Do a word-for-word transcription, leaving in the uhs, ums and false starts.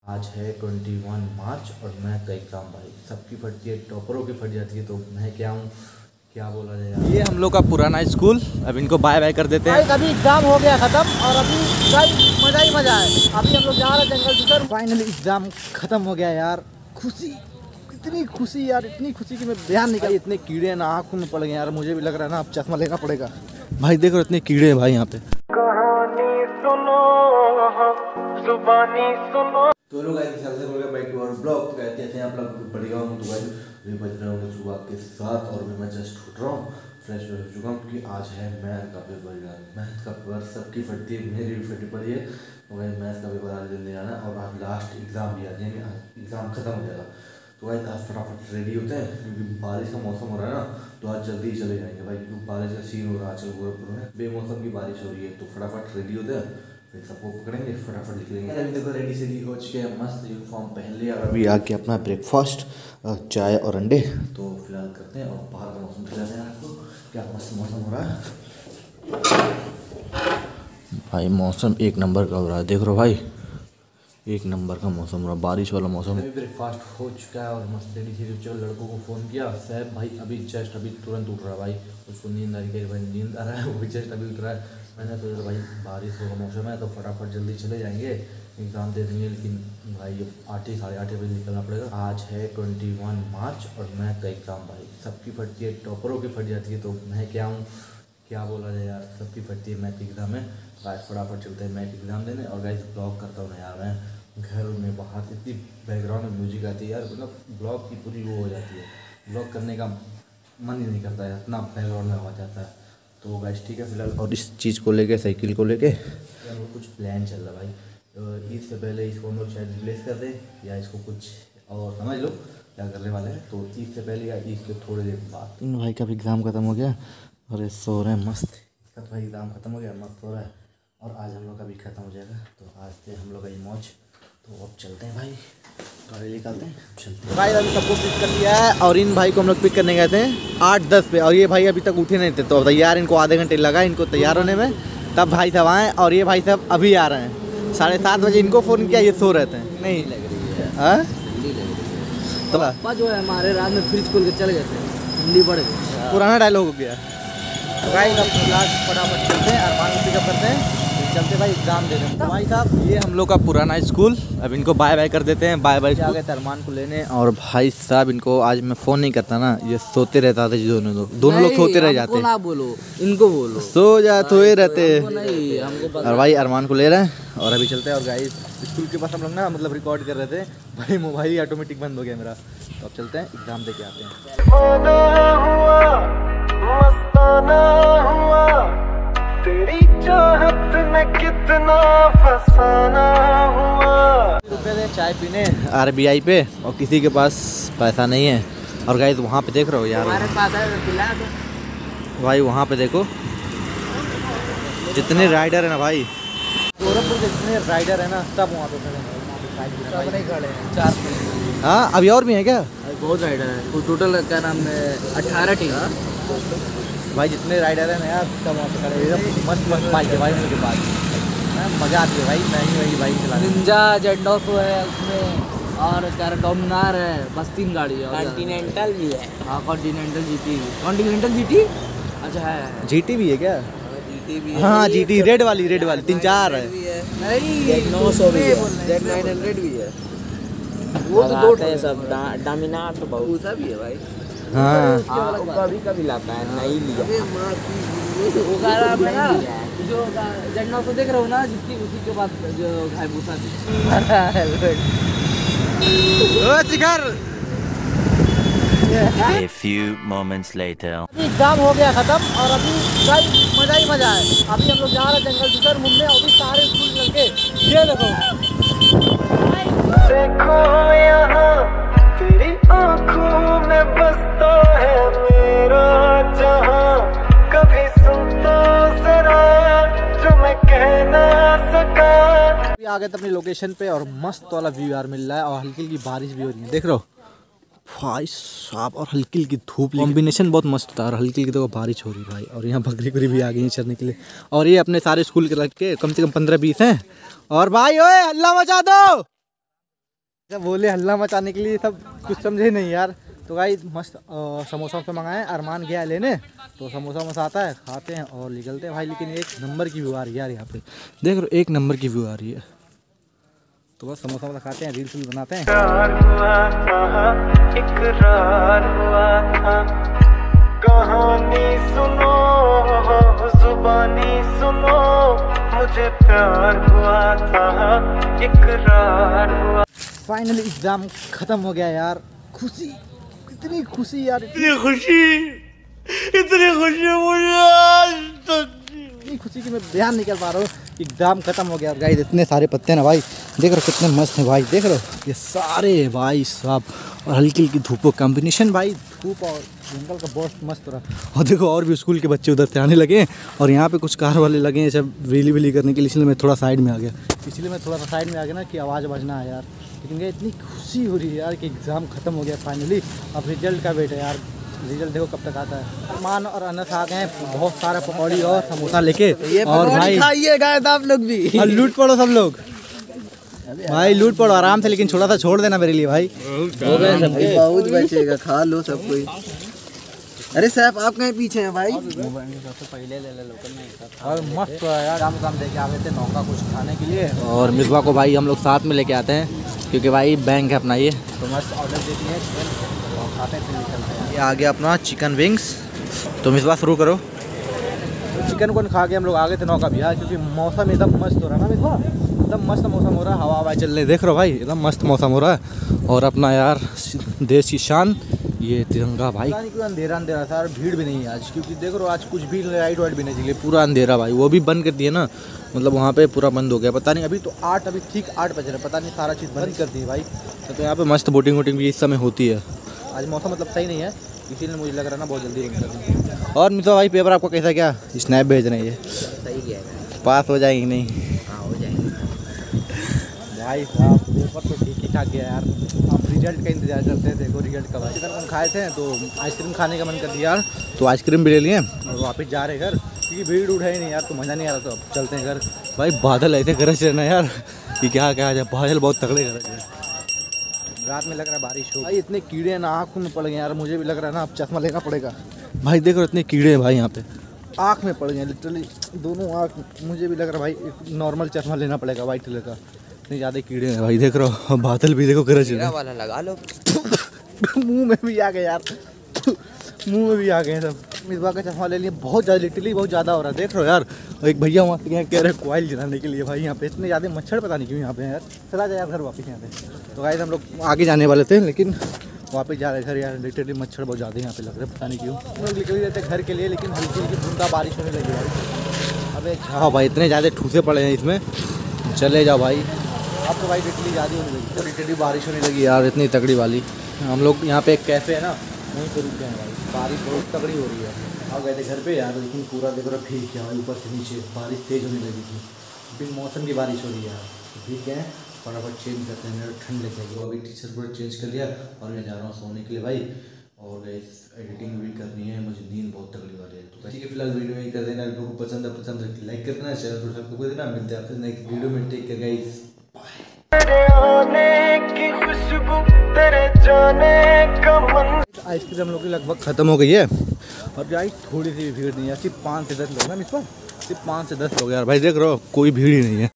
आज है इक्कीस मार्च और मैथ का एग्ज़ाम भाई सबकी फटती है, टॉपरों की फट जाती है। तो मैं क्या हूँ, क्या बोला जाए यार। ये हम लोग का पुराना स्कूल, अब इनको बाय बाय कर देते हैं। अभी एग्जाम हो गया खत्म और अभी मजा ही मजा है। अभी हम लोग जा रहे हैं जंगल जुगर। फाइनली एग्जाम खत्म हो गया यार। खुशी, इतनी खुशी यार, इतनी खुशी कि मैं बयान नहीं कर। इतने कीड़े ना आँखों में पड़ गए यार, मुझे भी लग रहा है ना अब चश्मा लेना पड़ेगा। भाई देखो इतने कीड़े हैं भाई यहाँ पे। कहानी सुनो, जुबानी सुनो। तो लोग गाइस सबसे बोल गया बैक टू और ब्लॉग। तो कहते हैं आप लोग बढ़िया हूँ। तो गाइस ये बज रहे होंगे सुबह के साथ और मैं जस्ट उठ रहा हूँ, फ्रेश हो चुका हूँ क्योंकि आज है मैथ का पेपर यार। मैथ का पेपर सबकी फटती है, मेरी भी फटी पड़ी है। तो भाई मैथ का पेपर आज जल्दी आना और आज लास्ट एग्ज़ाम भी आ यानी एग्ज़ाम खत्म हो जाएगा। तो भाई आज फटाफट रेडी होते हैं क्योंकि बारिश का मौसम हो रहा है ना, तो आज जल्दी ही चले जाएंगे भाई क्योंकि बारिश का सीन हो रहा है आजकल गोरखपुर में, बेमौसम की बारिश हो रही है। तो फटाफट रेडी होते हैं, फिर सबको पकड़ेंगे, फटाफट निकलेंगे। अभी देखो रेडी सेडी हो चुके हैं, मस्त यूनिफॉर्म पहन लिया और अभी आके अपना ब्रेकफास्ट चाय और अंडे तो फिलहाल करते हैं। और बाहर का मौसम दिखा दें आपको, क्या मस्त मौसम हो रहा है भाई। मौसम एक नंबर का हो रहा है, देख रहे हो भाई, एक नंबर का मौसम हो रहा है, बारिश वाला मौसम। अभी ब्रेकफास्ट हो चुका है और मस्त रेडी से चलो लड़कों को फ़ोन किया। सैफ भाई अभी जस्ट अभी तुरंत उठ रहा है भाई, उसको नींद आ रही है भाई, नींद आ रहा है, वो भी जस्ट अभी उठ रहा है। मैंने तो भाई बारिश का मौसम है तो फटाफट जल्दी चले जाएंगे, एग्ज़ाम दे देंगे। लेकिन भाई आठ ही साढ़े आठ बजे निकलना पड़ेगा। आज है इक्कीस मार्च और मैथ का एग्ज़ाम भाई सबकी फटती है, टॉपरों की फट जाती है। तो मैं क्या हूँ, क्या बोला जाए यार, सबकी फटती है मैथ एग्ज़ाम में। गाइस फटाफट चलते हैं मैथ एग्ज़ाम देने। और गाइस ब्लॉग करता हूँ ना यार मैं घर में, बाहर इतनी बैकग्राउंड में म्यूजिक आती है यार, मतलब ब्लॉग की पूरी वो हो जाती है, ब्लॉग करने का मन ही नहीं करता है, इतना बैकग्राउंड में हो जाता है। तो गाइस ठीक है फिलहाल। और इस चीज़ को लेके, साइकिल को लेके यार वो कुछ प्लान चल रहा है भाई। ईद से पहले इसको हम लोग शायद रिप्लेस कर दें या इसको कुछ और समझ लो क्या करने वाले हैं। तो ईद से पहले या ईद के थोड़ी देर बाद। इन भाई का भी एग्ज़ाम खत्म हो गया और ये सो रहे हैं मस्त। इसका तो भाई एग्ज़ाम खत्म हो गया, मस्त हो रहा है। और आज हम लोग का भी खत्म हो जाएगा, तो आज थे हम लोग का ये मौज। तो अब चलते हैं भाई, गाड़ी निकालते हैं, चलते हैं। भाई अभी सबको पिक कर लिया है और इन भाई को हम लोग पिक करने गए थे आठ दस पे और ये भाई अभी तक उठे नहीं थे। तो यार इनको आधे घंटे लगा इनको तैयार होने में, तब भाई साहब आए और ये भाई साहब अभी आ रहे हैं। साढ़े सात बजे इनको फ़ोन किया, ये सो रहे थे। नहीं लग रही है हाँ? तो पापा जो है हमारे रात में फ्रिज खोल के चले गए थे, ठंडी बढ़ गई, पुराना डायलॉग हो गया। भाई अब फटाफट चलते हैं, अरमान को पिकअप करते हैं, चलते भाई एग्ज़ाम दे दें। भाई साहब ये हम लोग का पुराना स्कूल, अब इनको बाय बाय कर देते हैं। बाय बाय आ गए थे अरमान को लेने। और भाई साहब इनको आज मैं फ़ोन नहीं करता ना, ये सोते रहता था, दोनों लोग दोनों लोग सोते रह जाते। ना बोलो, इनको बोलो, सो जा सोए रहते। नहीं हमको पता। और भाई अरमान को ले रहे हैं और अभी चलते हैं। और गाइस स्कूल के पास हम लोग ना मतलब रिकॉर्ड कर रहे थे भाई, मोबाइल ही ऑटोमेटिक बंद हो गया मेरा। तो अब चलते हैं एग्ज़ाम दे के आते हैं। मस्ताना हुआ तेरी चाहत में कितना फसाना हुआ। रुपये दे चाय पीने आर बी आई पे और किसी के पास पैसा नहीं है। और गाइस वहाँ पे देख रहे हो यार, हमारे पास है तो पिला दो भाई वहाँ पे देखो जितने राइडर है ना भाई, गोरखपुर के जितने राइडर है ना सब वहाँ पे खड़े हैं, सब नहीं खड़े हैं, चार। हाँ अभी और भी है क्या? बहुत राइडर है, टोटल क्या नाम है अट्ठारह टीम भाई जितने राइडर हैं ना यार सब वहाँ पे खड़े हैं। मस्त मस्त बाइक है भाई उनके पास, मज़ा आती है भाई, महंगी महंगी बाइक चलाने। निंजा जेंडोसो है उसमें और क्या डोमिनार है, बस तीन गाड़ी है। कॉन्टिनेंटल भी है। हाँ कॉन्टिनेंटल जीटी, कॉन्टिनेंटल जीटी अच्छा है। जीटी भी है क्या? जीटी भी है। हाँ जीटी रेड वाली, रेड वाली तीन चार है। नौ सौ भी है, जेड नाइन हंड्रेड भी है। वो तो दो है सब, डोमिनार तो बहुत सा भी है भाई। हाँ कभी कभी लाता है, नहीं लिया वो गारा में ना जो जेंडो से देख रहे हो ना, जिसकी उसी के बाद जो घाय भूसा थी। ओ Shikhar. A few moments later. Exam हो गया खत्म और अभी मजा ही मजा है। अभी हम लोग जा रहे हैं जंगल जुगर घूमने और भी सारे स्कूल लड़के, ये देखो देखो यहाँ तेरी आँखों में बसता है मेरा जहाँ, कभी सुनता जरा जो मैं कह ना सका। अभी आ गए थे अपनी लोकेशन पे और मस्त वाला व्यू यार मिल रहा है और हल्की हल्की बारिश भी हो रही है, देख रहे हो भाई साहब। और हल्की हल्की धूप, कॉम्बिनेशन बहुत मस्त था। और हल्की हल्की तो बारिश हो रही भाई। और यहाँ बकरी बकरी भी आ गई हैं चरने के लिए। और ये अपने सारे स्कूल के लड़के कम से कम पंद्रह बीस हैं। और भाई ओए हल्ला मचा दो। जब बोले हल्ला मचाने के लिए सब कुछ समझे नहीं यार। तो भाई मस्त अ, समोसा से मंगाए, अरमान गया लेने, तो समोसा मसा आता है, खाते हैं और निकलते हैं भाई। लेकिन एक नंबर की व्यू आ रही है यार यहाँ पे, देख रहे हो एक नंबर की व्यू आ रही है। तो बस समोसा वोसा खाते हैं, रील्स बनाते हैं। इकरार हुआ था, इकरार हुआ था, कहानी सुनो, जुबानी सुनो, मुझे प्यार हुआ था, इकरार हुआ। फाइनली एग्जाम खत्म हो गया यार, खुशी, इतनी खुशी यार, इतनी खुशी, इतनी खुशी मुझे आज तक। इतनी खुशी कि मैं बयान नहीं कर पा रहा हूँ। एग्जाम खत्म हो गया गाइस, इतने सारे पत्ते हैं ना भाई, देख रहे हो कितने मस्त हैं भाई, देख रहे हो ये सारे भाई साहब, और हल्की हल्की धूप कॉम्बिनेशन भाई, धूप और जंगल का बहुत मस्त रहा। और देखो और भी स्कूल के बच्चे उधर से आने लगे हैं, और यहाँ पे कुछ कार वाले लगे हैं सब वेली वेली करने के लिए, इसलिए मैं थोड़ा साइड में आ गया, इसलिए मैं थोड़ा सा साइड में आ गया ना कि आवाज़ बजना है यार। लेकिन ये इतनी खुशी हो रही है यार कि एग्ज़ाम खत्म हो गया फाइनली। अब रिजल्ट का वेट है यार, रिजल्ट देखो कब तक आता है। अरमान और अनस आ गए हैं बहुत सारा पकौड़ी और समोसा लेके, और भाई खाइए गए आप लोग भी। और लूट पड़ो सब लोग भाई, लूट पड़ो आराम से, लेकिन छोटा सा छोड़ देना मेरे लिए भाई। बहुत बचेगा, खा लो सब कोई। अरे साहब आप कहीं पीछे हैं भाई। पहले ले ले लोकल में, और मस्त है यार, काम काम लेके आ गए थे नौका कुछ खाने के लिए, और मिसबा को भाई हम लोग साथ में लेके आते हैं क्योंकि भाई बैंक है अपना ये, तो मस्त ऑर्डर देती है और खाते फिर निकलते हैं। ये आ गया अपना चिकन विंग्स, तो मिसबा शुरू करो। चिकन को खा के हम लोग आ गए थे नौका भैया, क्योंकि मौसम एकदम मस्त हो रहा है ना मिसबा, एकदम मस्त मौसम हो रहा है, हवा हवा चल रही, देख रहे हो भाई एकदम मस्त मौसम हो रहा है। और अपना यार देश की शान ये तिरंगा भाई, क्यों अंधेरा अंधेरा था यार, भीड़ भी नहीं है आज, क्योंकि देख रहे हो आज कुछ भी लाइट वाइट भी नहीं चली, पूरा अंधेरा भाई, वो भी बंद कर दिए ना, मतलब वहाँ पे पूरा बंद हो गया, पता नहीं अभी तो आठ अभी ठीक आठ बज रहे, पता नहीं सारा चीज़ बंद कर दी भाई। तो यहाँ पे मस्त बोटिंग वोटिंग भी इस समय होती है, आज मौसम मतलब सही नहीं है, इसीलिए मुझे लग रहा है ना बहुत जल्दी बंद कर देंगे। और मिसबा भाई पेपर आपको कैसा क्या, स्नैप भेज रहे हैं ये, सही गया पास हो जाएंगे नहीं? हाँ हो जाएंगे भाई साहब पेपर तो ठीक ही ठाक गया यार, अब रिजल्ट का इंतजार करते हैं, देखो रिजल्ट कब आए। चिकन हम खाए थे तो आइसक्रीम खाने का मन कर दिया यार, तो आइसक्रीम भी ले लिए और वापस जा रहे घर, क्योंकि भीड़ उठ ही नहीं यार, तो मज़ा नहीं आ रहा, तो अब चलते हैं घर। भाई बादल ऐसे गरज रहे ना यार कि क्या क्या जाए, बादल बहुत तगड़े गरज रहे, रात में लग रहा है बारिश हो। भाई इतने कीड़े ना आँखों में पड़ गए यार, मुझे भी लग रहा है ना अब चश्मा लेना पड़ेगा भाई, देखो इतने कीड़े हैं भाई यहाँ पे, आँख में पड़ गए लिटरली दोनों आँख, मुझे भी लग रहा है भाई नॉर्मल चश्मा लेना पड़ेगा वाइट कलर का, इतने ज़्यादा कीड़े हैं भाई, देख रहे हो बादल भी देखो गरज रहे वाला लगा लो। मुंह में भी आ गए यार, मुंह में भी आ गए सब। मिसबा का चश्मा ले लिए, बहुत ज़्यादा लिटरली बहुत ज़्यादा हो रहा है, देख रहे हो यार, एक भैया वहाँ से कह रहे हैं कोयल जलाने के लिए भाई, यहाँ पे इतने ज़्यादा मच्छर पता नहीं क्यों यहाँ पे यार, चला जाए यार घर वापस यहाँ पे। तो गाइस हम लोग आगे जाने वाले थे, लेकिन वापस जा रहे घर यार, लिटरली मच्छर बहुत ज़्यादा यहाँ पे लग रहे, पता नहीं क्यों। हम लोग निकल ही रहते घर के लिए, लेकिन हल्की हल्की बूंदा बारिश होने लगी यार। अबे हाँ भाई इतने ज़्यादा ठूसे पड़े हैं इसमें, चले जाओ भाई, अब तो भाई लिटरली ज़्यादा होने लगी, तो लिटरली बारिश होने लगी यार इतनी तगड़ी वाली। हम लोग यहाँ पे एक कैफ़े है ना, वहीं पर रुक गए हैं भाई, बारिश बहुत तगड़ी हो रही है। आ गए थे घर पे यार, लेकिन पूरा देखो रहा भीग गया भाई, ऊपर से नीचे बारिश तेज़ होने लगी थी, बिन मौसम की बारिश हो रही है यार, भीग गए हैं, फटाफट चेंज करते हैं, ठंड लग जाएगी। अभी टी शर्ट पूरा चेंज कर लिया और मैं जा रहा हूँ सोने के लिए भाई, और एडिटिंग भी करनी है, मुझे नींद बहुत तगड़ी वाली है। तो ठीक है फिलहाल वीडियो में कर देना, लोगों को पसंद है पसंद है लाइक कर देना, चैनल को सब्सक्राइब कर देना, मिलते हैं आपसे नेक्स्ट वीडियो में, टेक केयर गाइस, बाय। तेरे आने की खुशबू, तेरे जाने का मन। आइसक्रीम हम लोग की लगभग ख़त्म हो गई है, और भाई थोड़ी सी भी भीड़ नहीं है, सिर्फ पाँच से दस लोग ना मिसबा, सिर्फ पाँच से दस लोग यार भाई, देख रहे हो कोई भीड़ ही नहीं है।